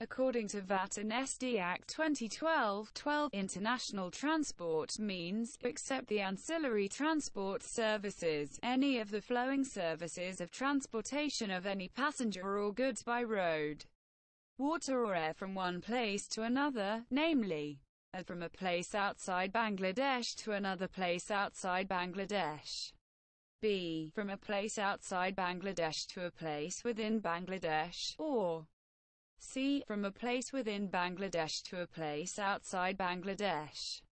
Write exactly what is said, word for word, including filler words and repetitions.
According to V A T and S D Act twenty twelve twelve, international transport means, except the ancillary transport services, any of the flowing services of transportation of any passenger or goods by road, water or air from one place to another, namely, A. From a place outside Bangladesh to another place outside Bangladesh. B. From a place outside Bangladesh to a place within Bangladesh. Or C. From a place within Bangladesh to a place outside Bangladesh.